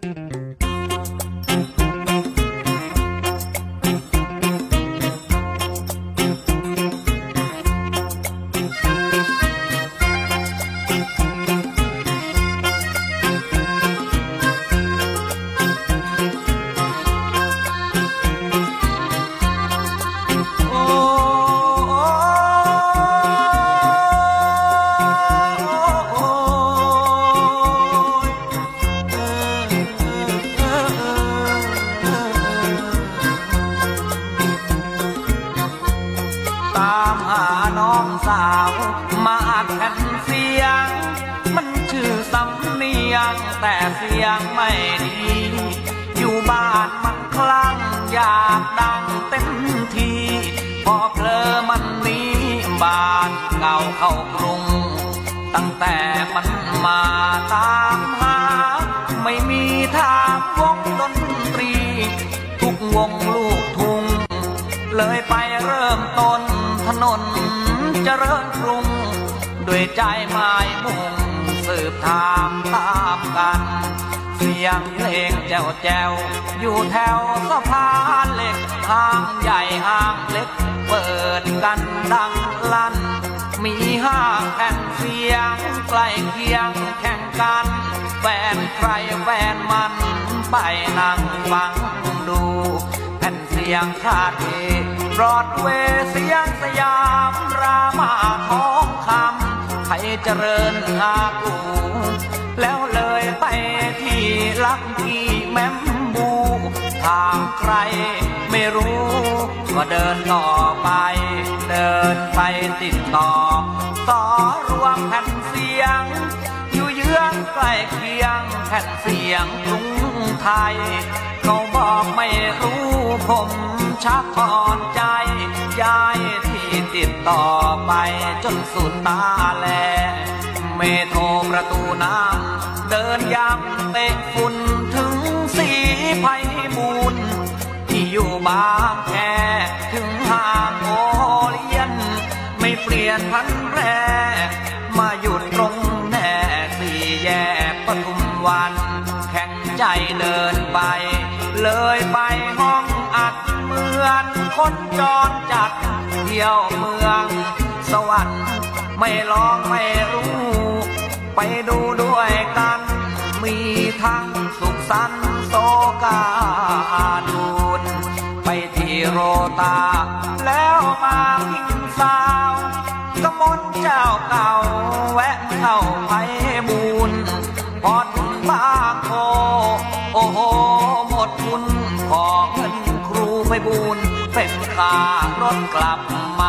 แต่เสียงไม่ดีอยู่บ้านมันคลั่งอยากดังเต็มทีพอเพลอมันหนีบ้านเก่าเข้ากรุงตั้งแต่มันมาตามหาไม่มีทางวงดนตรีทุกวงลูกทุ่งเลยไปเริ่มต้นถนนเจริญกรุงด้วยใจหมายมุ่งสืบตามกันเสียงเพลงแจ๋วแจ๋วอยู่แถวสะพานเหล็กห้างใหญ่ห้างเล็กเปิดกันดังลั่นมีห้างแผ่นเสียงใกล้เคียงแข่งกันแฟนใครแฟนมันไปนั่งฟังดูแผ่นเสียงคาเทบรอดเวย์เสียงสยามรามาทองคำไทยเจริญอากูแล้วเลยไปที่ลักกี้แมมบูทางใครไม่รู้ก็เดินต่อไปเดินไปติดต่อต่อรวมแผ่นเสียงอยู่เยื้องใกล้เคียงแผ่นเสียงกรุงไทยเขาบอกไม่รู้ผมชักอ่อนใจย้ายที่ติดต่อไปจนสุดตาแลเมโทรประตูน้ำเดินยำเตะฝุ่นถึงสีไพบูลย์ที่อยู่บางแคถึงห้างโอเลียนไม่เปลี่ยนพันแปรมาหยุดตรงแน่สี่แยกปทุมวันแข่งใจเดินไปเลยไปห้องอัดเหมือนคนจรจัดเที่ยวเมืองสวรรค์ไม่ลองไม่รู้ไปดูด้วยกันมีทั้งสุขสันต์โศกาดูนไปที่โรตาแล้วมาพิงสาวกมลเจ้าเก่าแวะเข้าไพบูลย์พอถึงบางโพโอ้โหหมดทุนขอเงินครูไพบูลย์เป็นค่ารถกลับมา